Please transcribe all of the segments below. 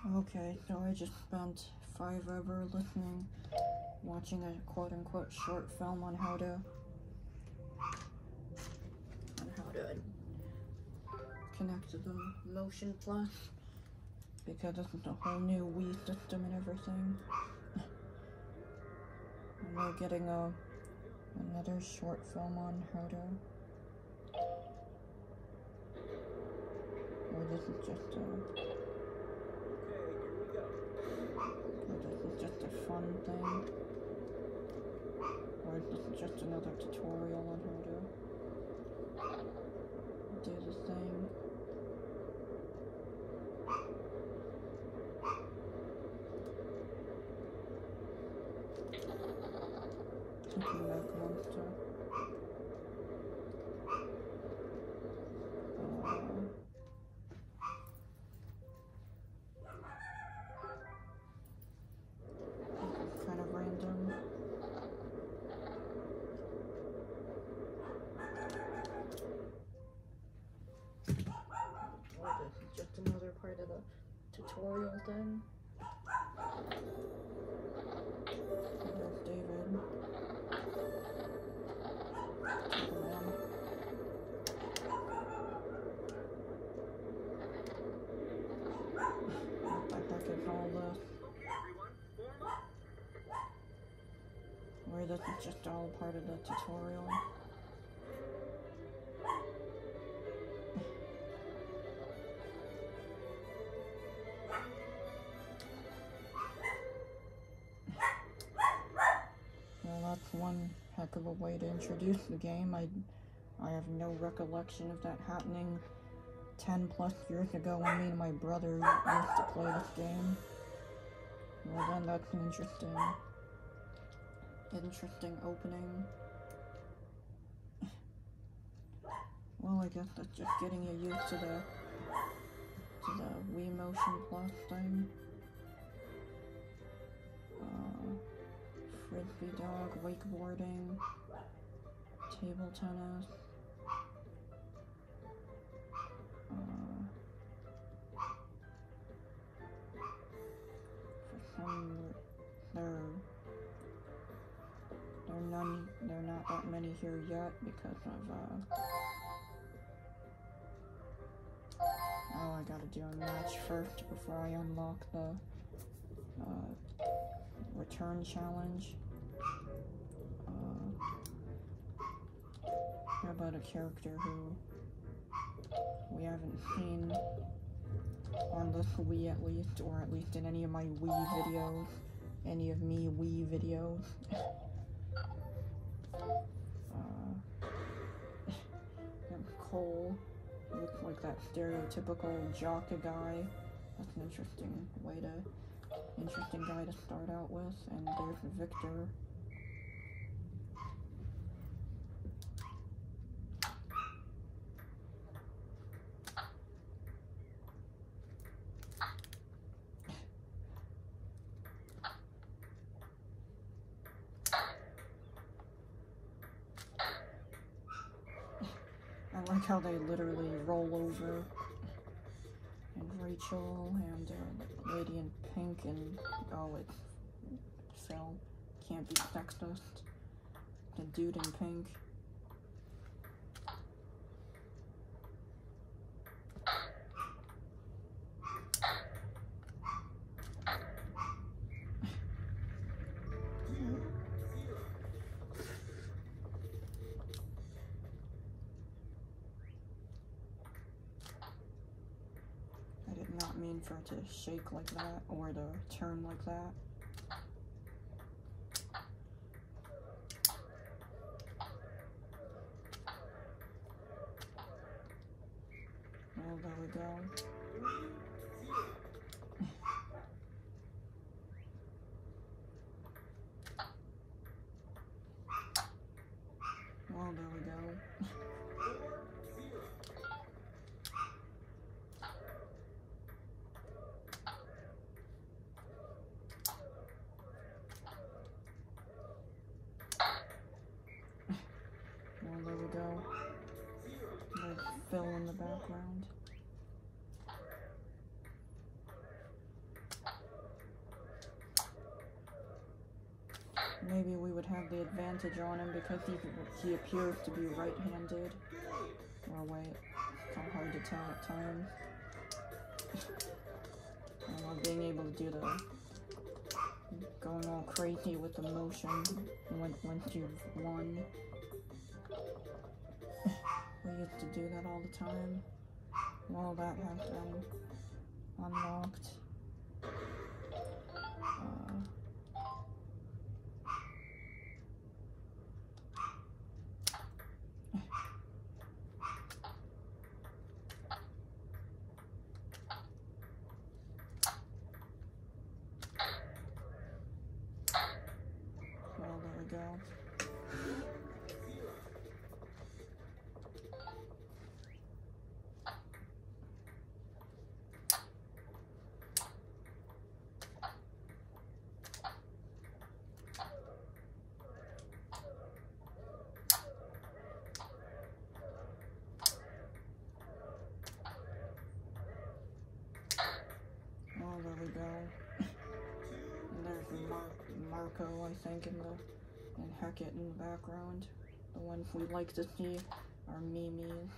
Okay, so I just spent 5 hours watching a quote-unquote short film on how to connect to the Motion Plus, because this is a whole new Wii system and everything. And we're getting another short film on how to, or this is just a fun thing, or this is just another tutorial on how to do the thing. Taking back monster. Kind of random. Or this is just another part of the tutorial thing. There's David. Where this is just all part of the tutorial. Well, that's one heck of a way to introduce the game. I have no recollection of that happening 10 plus years ago when me and my brother used to play this game. Well then, that's an interesting opening. Well, I guess that's just getting you used to the Wii Motion Plus thing. Frisbee dog, wakeboarding, table tennis. For some, there are not that many here yet because of oh, I gotta do a match first before I unlock the return challenge. How about a character who we haven't seen on this Wii at least, or at least in any of my Wii videos, any of me Wii videos. Cole looks like that stereotypical jock guy. That's an interesting guy to start out with. And there's Victor. I like how they literally roll over. And Rachel and Lady in Pink and oh, it fell. Can't be sexist. The dude in pink. Not mean for it to shake like that or to turn like that. Well, there we go. Well, there we go. maybe we would have the advantage on him because he appears to be right-handed. Or wait, it's kind of hard to tell at times. I love being able to do the going all crazy with the motion once you've won. We used to do that all the time. Well, that has been unlocked. Well, there we go. Oh, there we go. And there's Marco, I think, and Hackett in the background. The ones we like to see are Mimi's.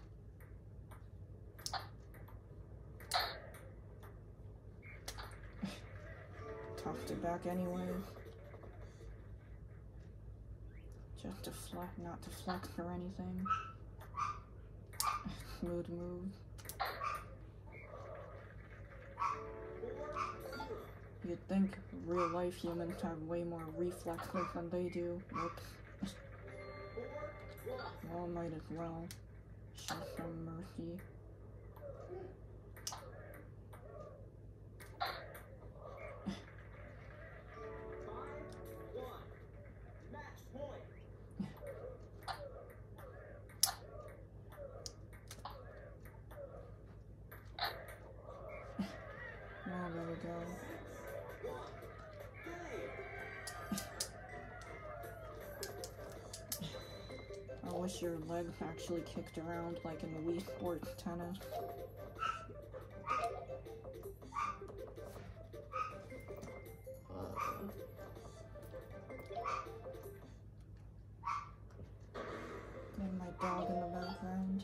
Tossed it back anyways. Just to not to flex or anything. Smooth move. You'd think real-life humans have way more reflexes than they do. Whoops. Well, might as well show some mercy. Well, there we go. I wish your legs actually kicked around like in the Wii Sports Tennis. And my dog in the background.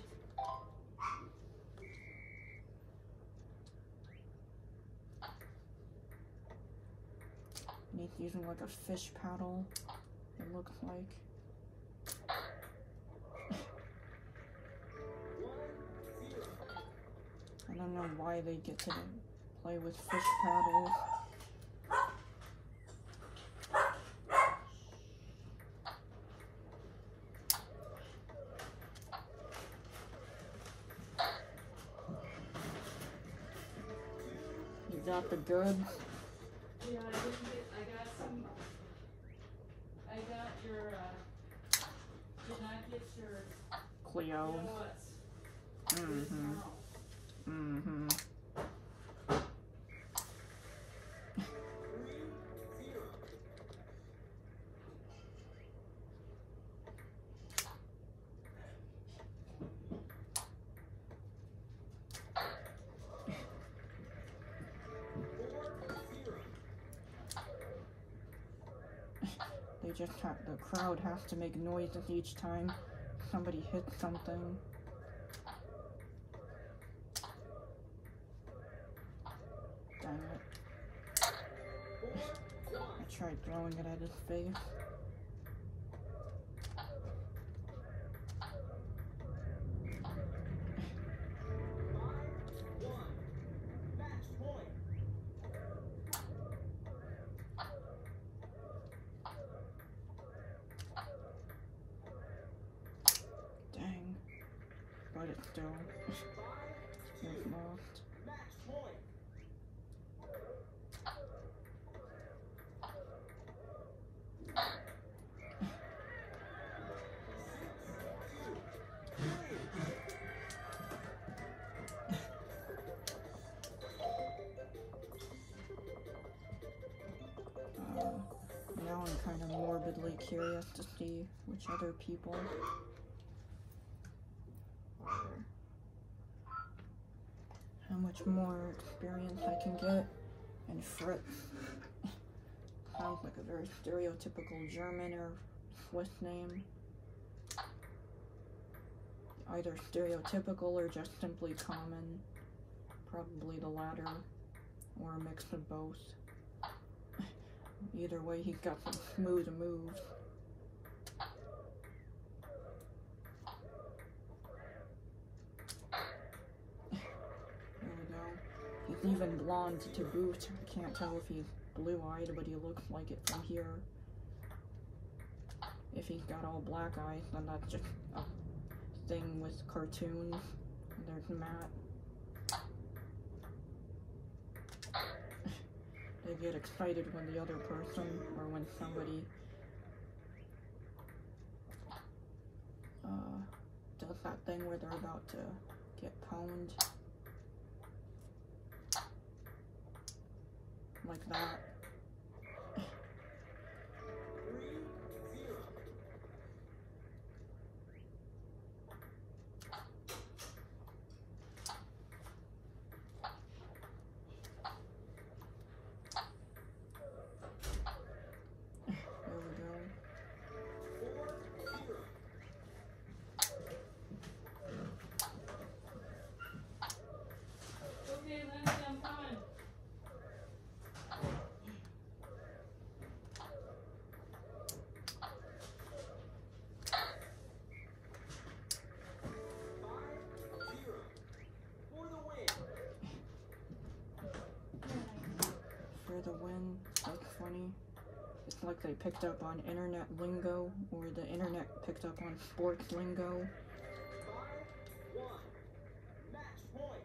And he's using like a fish paddle, it looks like. I don't know why they get to play with fish paddles. You got the goods? Yeah, I got your, did not get your, Cleo. Mm-hmm. Mm-hmm. They just have, the crowd has to make noises each time somebody hits something. Dang it. I tried throwing it at his face. Dang. But it's still lost. Now I'm kind of morbidly curious to see which other people are, how much more experience I can get, and Fritz sounds like a very stereotypical German or Swiss name. Either stereotypical or just simply common. Probably the latter, or a mix of both. Either way, he's got some smooth moves. There we go. He's even blonde to boot. I can't tell if he's blue-eyed, but he looks like it from here. If he's got all black eyes, then that's just a thing with cartoons. There's Matt. They get excited when the other person, or when somebody does that thing where they're about to get pwned. Like that. The win. That's funny. It's like they picked up on internet lingo, or the internet picked up on sports lingo. 5-1. Match point.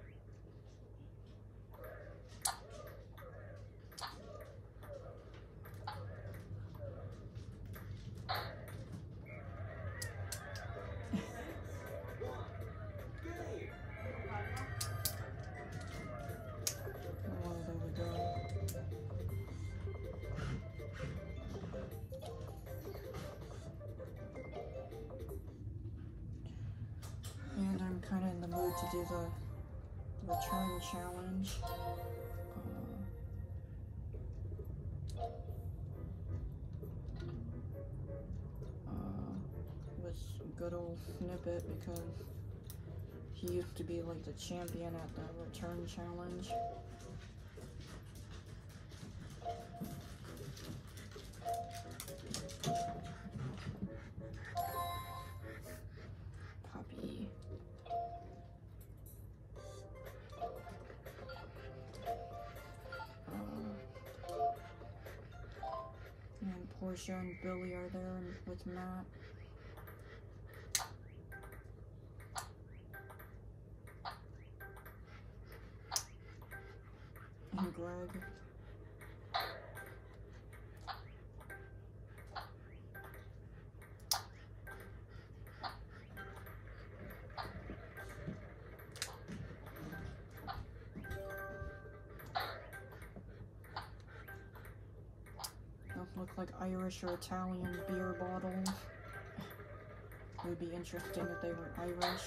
And I'm kind of in the mood to do the return challenge. With good old Snippet, because he used to be like the champion at the return challenge. Portia and Billy are there with Matt. And Greg. Look like Irish or Italian beer bottles. It would be interesting if they were Irish.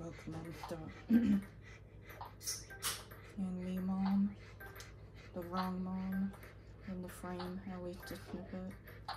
Smoke monster. And me, mom. The wrong mom. In the frame, at least a snippet.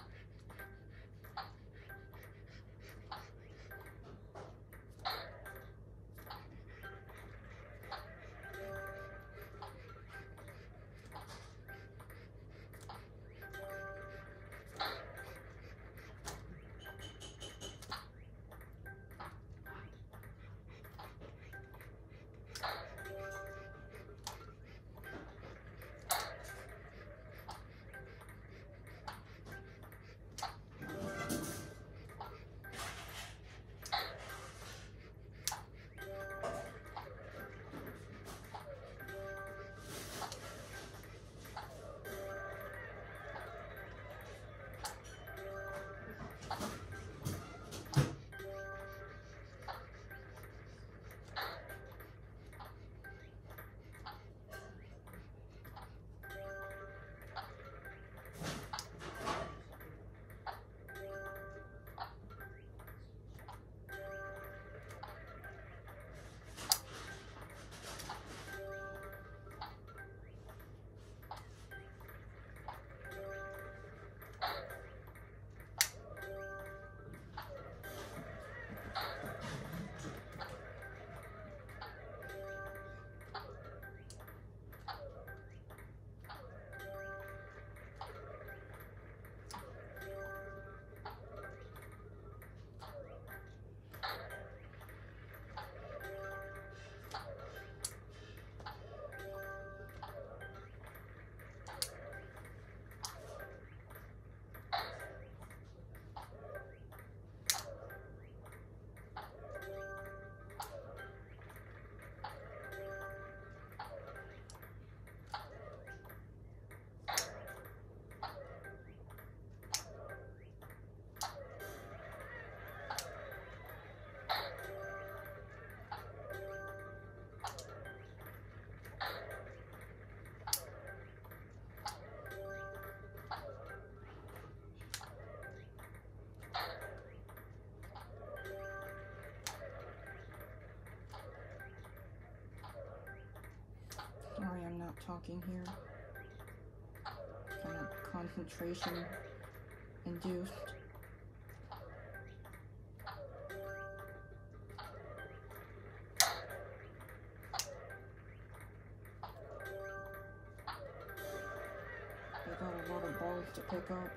Sorry, I'm not talking here. Kind of concentration induced. They got a lot of balls to pick up.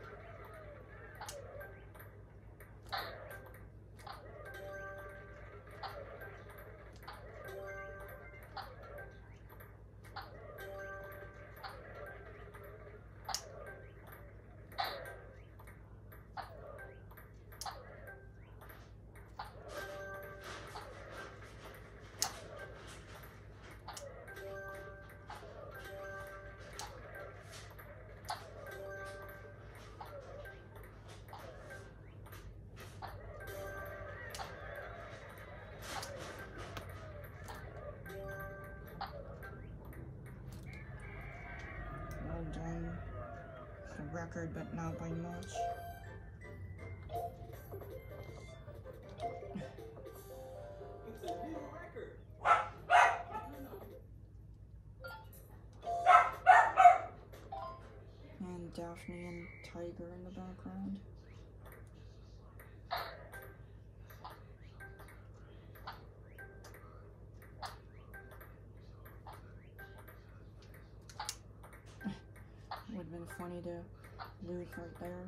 Well done. It's a record, but not by much. It's a new record. And Daphne and Tiger in the background. Would have been funny to lose right there.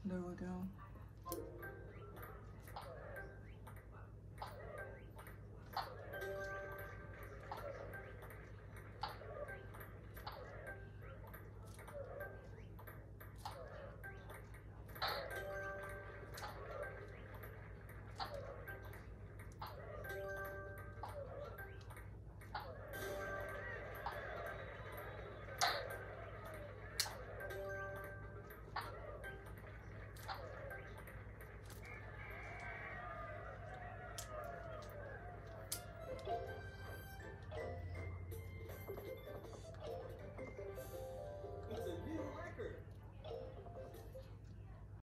There we go.